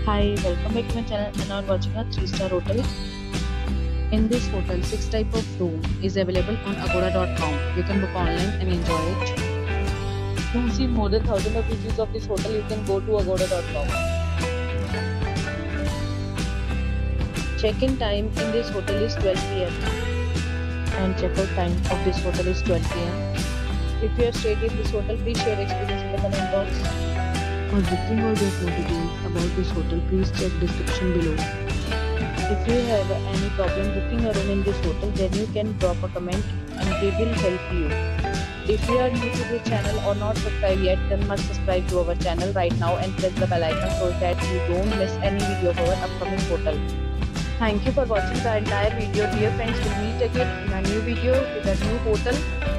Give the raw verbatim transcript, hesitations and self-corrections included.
Hi, welcome back to my channel and now watching a three star hotel. In this hotel, six type of room is available on agoda dot com. You can book online and enjoy it. To see more than one thousand of reviews of this hotel, you can go to agoda dot com. Check-in time in this hotel is twelve p m and check-out time of this hotel is twelve p m If you have stayed in this hotel, please share your experience in the comment box. For booking or get more details about this hotel, please check description below. If you have any problem booking a room in this hotel, then you can drop a comment and we will help you. If you are new to this channel or not subscribed yet, then must subscribe to our channel right now and press the bell icon so that you don't miss any video of our upcoming hotel. Thank you for watching the entire video. Dear friends, we'll meet again in a new video with a new hotel.